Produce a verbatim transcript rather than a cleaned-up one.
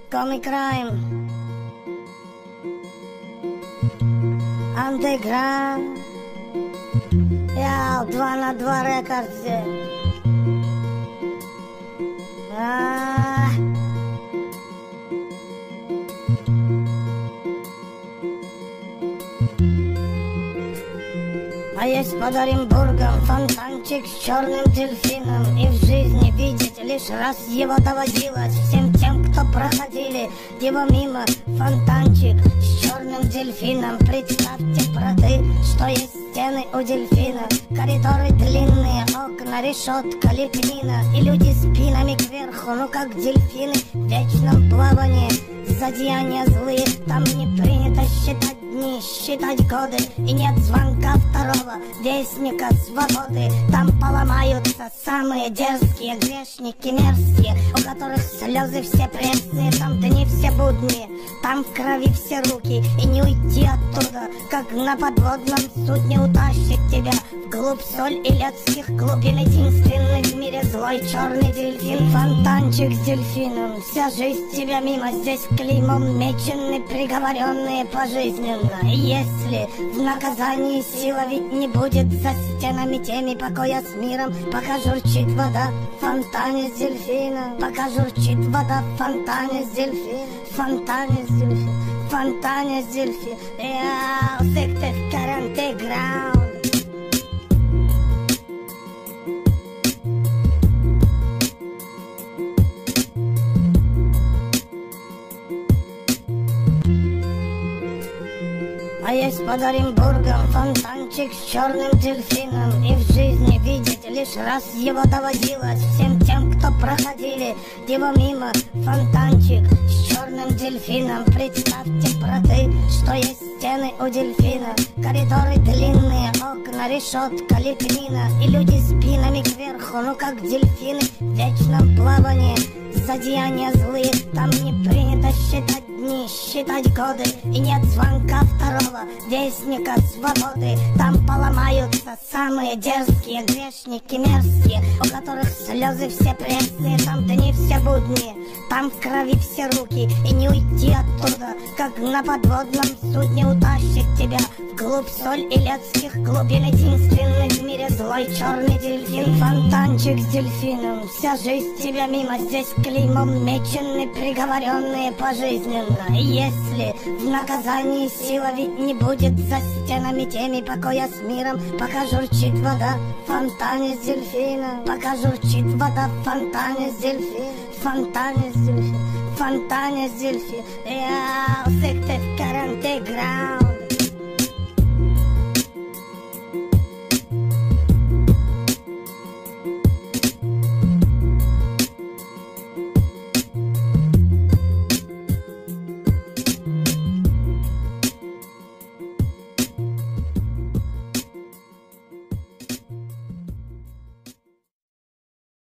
Comic Crime, Underground, я два на два рекордсе. А, а есть под Оренбургом фонтанчик с черным дельфином, и в жизни видеть лишь раз его доводилось всем тем, кто проходили его мимо. Фонтанчик с черным дельфином, представьте, браты, что есть стены у дельфина, коридоры длинные, окна, решетка, лепнина, и люди спинами кверху, ну как дельфины в вечном плавании. Злодеяния злые, там не принято считать дни, считать годы, и нет звонка второго вестника свободы. Там поломаются самые дерзкие грешники мерзкие, у которых слезы все пресные, там дни все будни, там в крови все руки, и не уйти оттуда, как на подводном судне утащит тебя вглубь соль и людских глубин. Единственный в мире злой черный дельфин, фонтанчик с дельфином, вся жизнь тебя мимо, здесь клеймом мечены, приговоренные пожизненно. И если в наказании сила ведь не будет, за стенами теми покоя с миром, пока журчит вода в фонтане с дельфином, пока журчит вода в фонтане с дельфином, в фонтане с дельфином, в фонтане с дельфином. Я Addicted Cat Underground. А есть под Оренбургом фонтанчик с черным дельфином, и в жизни видеть лишь раз его доводилось всем тем, кто проходили его мимо. Фонтанчик с черным дельфином, представьте, браты, что есть стены у дельфина, коридоры длинные, окна, решетка, лепнина, и люди спинами кверху, ну как дельфины в вечном плавании. Злодеяния злые, там не принято считать дни, считать годы, и нет звонка второго вестника свободы. Там поломаются самые дерзкие грешники мерзкие, у которых слезы все пресные, там дни все будни, там в крови все руки, и не уйти оттуда, как на подводном судне утащит тебя вглубь соль и людских глубин. Единственный в мире злой черный дельфин, фонтанчик с дельфином, вся жизнь тебя мимо, здесь клеймом мечены, приговоренные пожизненно. И если в наказании сила ведь не будет, за стенами теми покоя с миром, пока журчит вода в фонтане с дельфином, пока журчит вода в фонтане с дельфином, в фонтане с дельфином, в фонтане с дельфином. Я Addicted Cat Underground.